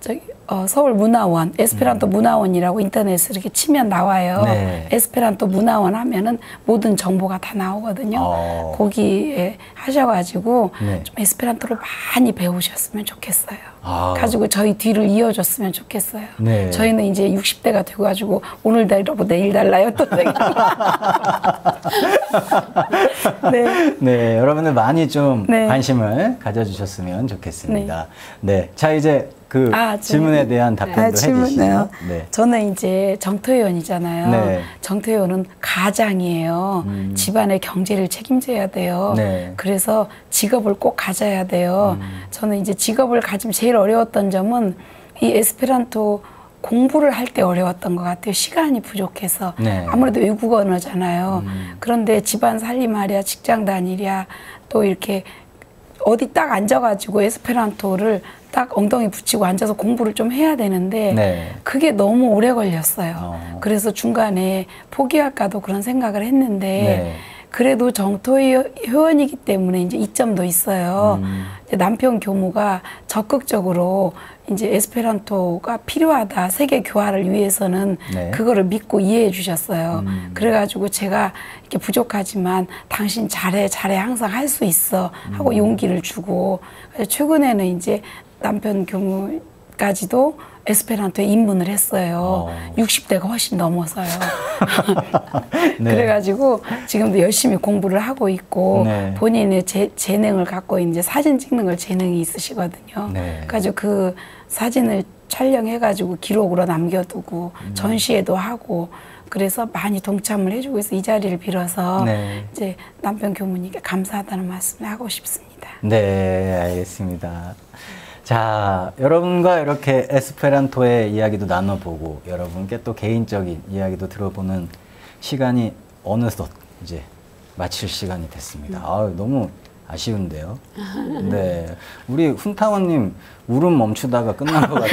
어, 서울문화원, 에스페란토 음. 문화원이라고 인터넷에 이렇게 치면 나와요. 네. 에스페란토 문화원 하면은 모든 정보가 다 나오거든요. 어. 거기에 하셔가지고 네. 좀 에스페란토를 많이 배우셨으면 좋겠어요. 아. 가지고 저희 뒤를 이어줬으면 좋겠어요. 네. 저희는 이제 육십 대가 돼가지고 오늘 달라고 내일 달라요. 또 네. 네, 여러분들 많이 좀 네. 관심을 가져주셨으면 좋겠습니다. 네, 자 이제 그 아, 질문에 대한 답변도 아, 질문요. 해주시죠. 네. 저는 이제 정토회원이잖아요. 네. 정토회원은 가장이에요. 음. 집안의 경제를 책임져야 돼요. 네. 그래서 직업을 꼭 가져야 돼요. 음. 저는 이제 직업을 가지면 제일 어려웠던 점은 이 에스페란토 공부를 할 때 어려웠던 것 같아요. 시간이 부족해서. 네. 아무래도 외국어 언어잖아요. 음. 그런데 집안 살림하랴, 직장 다니랴, 또 이렇게 어디 딱 앉아가지고 에스페란토를 딱 엉덩이 붙이고 앉아서 공부를 좀 해야 되는데 네. 그게 너무 오래 걸렸어요. 어. 그래서 중간에 포기할까도 그런 생각을 했는데 네. 그래도 정토회원이기 때문에 이제 이점도 있어요. 음. 이제 남편 교무가 적극적으로 이제 에스페란토가 필요하다. 세계 교화를 위해서는 네. 그거를 믿고 이해해 주셨어요. 음. 그래가지고 제가 이렇게 부족하지만 당신 잘해, 잘해, 항상 할 수 있어 하고 음. 용기를 주고 그래서 최근에는 이제 남편 교무까지도 에스페란토에 입문을 했어요. 어. 육십 대가 훨씬 넘어서요. 네. 그래가지고 지금도 열심히 공부를 하고 있고 네. 본인의 재, 재능을 갖고 이제 사진 찍는 걸 재능이 있으시거든요. 네. 그래가지고 그 사진을 촬영해가지고 기록으로 남겨두고 음. 전시회도 하고 그래서 많이 동참을 해주고 있어 이 자리를 빌어서 네. 이제 남편 교무님께 감사하다는 말씀을 하고 싶습니다. 네, 알겠습니다. 자, 여러분과 이렇게 에스페란토의 이야기도 나눠보고 여러분께 또 개인적인 이야기도 들어보는 시간이 어느덧 이제 마칠 시간이 됐습니다. 아, 너무 아쉬운데요. 네, 우리 훈타원님 울음 멈추다가 끝난 것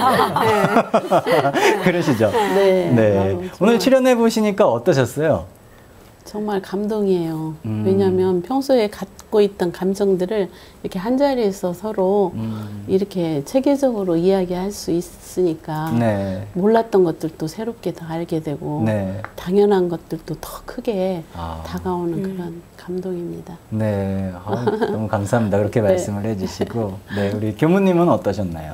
같아요. 그러시죠? 네. 네. 아유, 오늘 정말. 출연해 보시니까 어떠셨어요? 정말 감동이에요. 음. 왜냐하면 평소에 갖고 있던 감정들을 이렇게 한 자리에서 서로 음. 이렇게 체계적으로 이야기할 수 있으니까 네. 몰랐던 것들도 새롭게 더 알게 되고 네. 당연한 것들도 더 크게 아. 다가오는 그런 감동입니다. 네, 아, 너무 감사합니다. 그렇게 네. 말씀을 해주시고, 네, 우리 교무님은 어떠셨나요?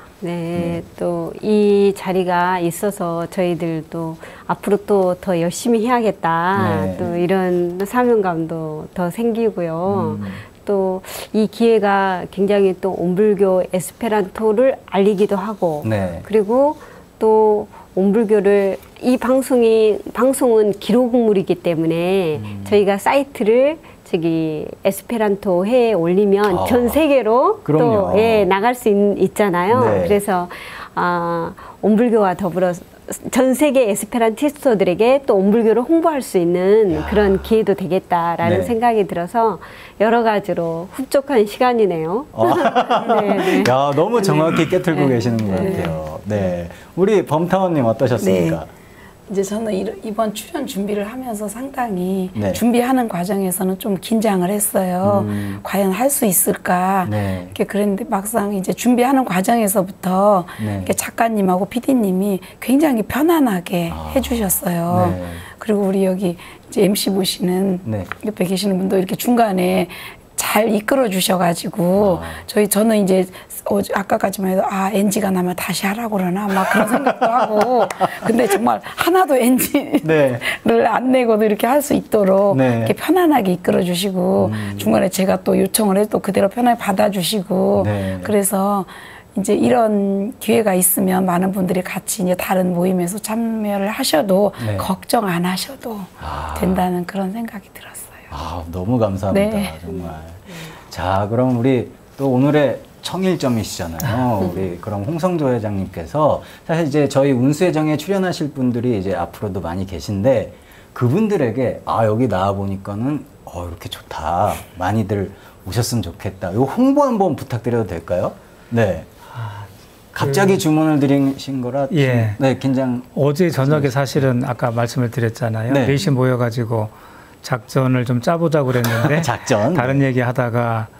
네, 또 이 자리가 있어서 저희들도 앞으로 또 더 열심히 해야겠다. 네. 또 이런 사명감도 더 생기고요. 음. 또 이 기회가 굉장히 또 온불교 에스페란토를 알리기도 하고, 네. 그리고 또 온불교를 이 방송이 방송은 기록물이기 때문에 음. 저희가 사이트를 저기 에스페란토에 올리면 아, 전 세계로 그럼요. 또 예, 나갈 수 있, 있잖아요. 네. 그래서 아, 온불교와 더불어 전 세계 에스페란티스트들에게 또 온불교를 홍보할 수 있는 야. 그런 기회도 되겠다라는 네. 생각이 들어서 여러 가지로 흡족한 시간이네요. 어. 네, 네. 야, 너무 정확히 깨틀고 네. 계시는 것 네. 같아요. 네. 우리 범타원님 어떠셨습니까? 네. 이제 저는 이- 이번 출연 준비를 하면서 상당히 네. 준비하는 과정에서는 좀 긴장을 했어요. 음. 과연 할 수 있을까? 네. 이렇게 그랬는데 막상 이제 준비하는 과정에서부터 네. 이렇게 작가님하고 피디님이 굉장히 편안하게 아. 해주셨어요. 네. 그리고 우리 여기 이제 엠씨 보시는 네. 옆에 계시는 분도 이렇게 중간에 잘 이끌어 주셔가지고 아. 저희 저는 이제 어제 아까까지만 해도 아 엔지가 나면 다시 하라고 그러나 막 그런 생각도 하고 근데 정말 하나도 엔지를 네. 안 내고도 이렇게 할 수 있도록 네. 이렇게 편안하게 이끌어 주시고 음. 중간에 제가 또 요청을 해도 그대로 편하게 받아주시고 네. 그래서 이제 이런 기회가 있으면 많은 분들이 같이 이제 다른 모임에서 참여를 하셔도 네. 걱정 안 하셔도 아. 된다는 그런 생각이 들었어요. 아, 너무 감사합니다. 네. 정말. 자, 그럼 우리 또 오늘의 청일점이시잖아요. 우리 그럼 홍성조 회장님께서 사실 이제 저희 운수회장에 출연하실 분들이 이제 앞으로도 많이 계신데 그분들에게 아, 여기 나와 보니까는 어, 이렇게 좋다. 많이들 오셨으면 좋겠다. 요 홍보 한번 부탁드려도 될까요? 네. 갑자기 주문을 드리신 거라 좀, 예. 네, 긴장. 어제 저녁에 사실은 아까 말씀을 드렸잖아요. 네. 넷이 모여가지고 작전을 좀 짜보자고 그랬는데 작전. 다른 얘기 하다가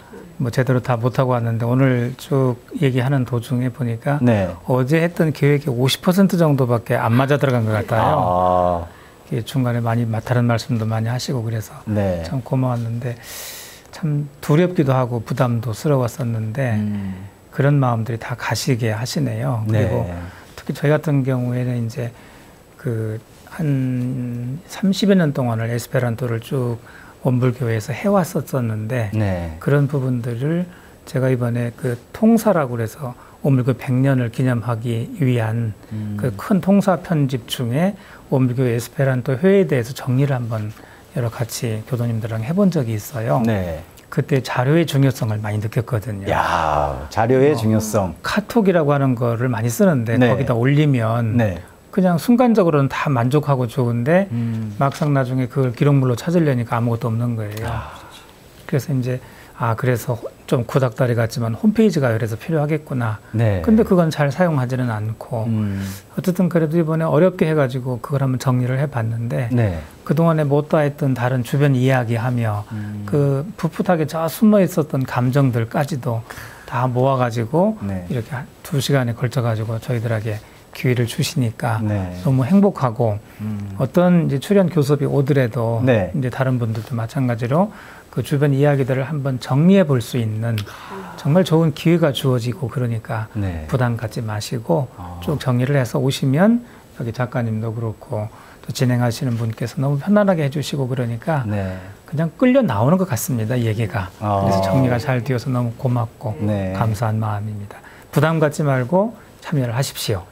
뭐 제대로 다 못하고 왔는데 오늘 쭉 얘기하는 도중에 보니까 네. 어제 했던 계획의 오십 퍼센트 정도밖에 안 맞아 들어간 것 같아요. 아. 중간에 많이 다른 말씀도 많이 하시고 그래서 네. 참 고마웠는데 참 두렵기도 하고 부담도 스러웠었는데 음. 그런 마음들이 다 가시게 하시네요. 그리고 네. 특히 저희 같은 경우에는 이제 그 한 삼십여 년 동안을 에스페란토를 쭉 원불교회에서 해왔었었는데 네. 그런 부분들을 제가 이번에 그 통사라고 그래서 원불교 백 년을 기념하기 위한 음. 그 큰 통사 편집 중에 원불교 에스페란토 회에 대해서 정리를 한번 여러 같이 교도님들랑 해본 적이 있어요. 네. 그때 자료의 중요성을 많이 느꼈거든요. 야, 자료의 어, 중요성. 카톡이라고 하는 거를 많이 쓰는데 네. 거기다 올리면 네. 그냥 순간적으로는 다 만족하고 좋은데 음. 막상 나중에 그걸 기록물로 찾으려니까 아무것도 없는 거예요. 아. 그래서 이제 아 그래서 좀 구닥다리 같지만 홈페이지가 그래서 필요하겠구나. 네. 근데 그건 잘 사용하지는 않고 음. 어쨌든 그래도 이번에 어렵게 해가지고 그걸 한번 정리를 해봤는데 네. 그동안에 못다 했던 다른 주변 이야기하며 음. 그 풋풋하게 저 숨어 있었던 감정들까지도 다 모아가지고 네. 이렇게 두 시간에 걸쳐가지고 저희들에게 기회를 주시니까 네. 너무 행복하고 음. 어떤 이제 출연 교섭이 오더라도 네. 이제 다른 분들도 마찬가지로 그 주변 이야기들을 한번 정리해 볼 수 있는 정말 좋은 기회가 주어지고 그러니까 네. 부담 갖지 마시고 어. 쭉 정리를 해서 오시면 여기 작가님도 그렇고 또 진행하시는 분께서 너무 편안하게 해주시고 그러니까 네. 그냥 끌려 나오는 것 같습니다, 얘기가. 어. 그래서 정리가 잘 되어서 너무 고맙고 네. 감사한 마음입니다. 부담 갖지 말고 참여를 하십시오.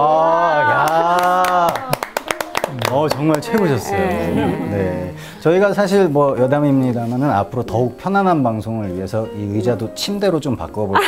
아, 야. 어, 정말 최고셨어요. 네. 저희가 사실 뭐 여담입니다만은 앞으로 더욱 편안한 방송을 위해서 이 의자도 침대로 좀 바꿔볼까.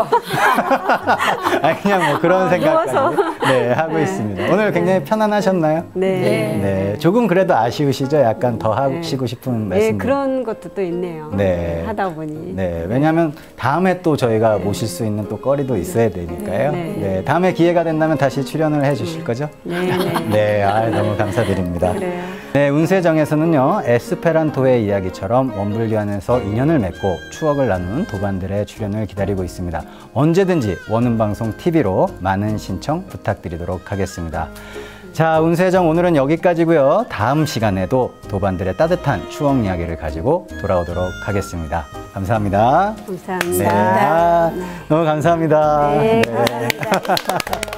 아니, 그냥 뭐 그런 생각까지 네, 하고 네. 있습니다. 오늘 굉장히 편안하셨나요? 네. 네. 조금 그래도 아쉬우시죠? 약간 더 하시고 싶은 말씀. 네, 그런 것도 또 있네요. 네. 하다 보니. 네. 왜냐하면 다음에 또 저희가 네. 모실 수 있는 또 거리도 있어야 되니까요. 네. 네. 다음에 기회가 된다면 다시 출연을 해 주실 거죠? 네. 네. 네. 아, 너무 감사드립니다. 그래요. 네, 운세정에서는요, 에스페란토의 이야기처럼 원불교 안에서 인연을 맺고 추억을 나누는 도반들의 출연을 기다리고 있습니다. 언제든지 원음방송 티비로 많은 신청 부탁드리도록 하겠습니다. 자, 운세정 오늘은 여기까지고요. 다음 시간에도 도반들의 따뜻한 추억 이야기를 가지고 돌아오도록 하겠습니다. 감사합니다. 감사합니다. 네, 아, 너무 감사합니다. 네, 감사합니다.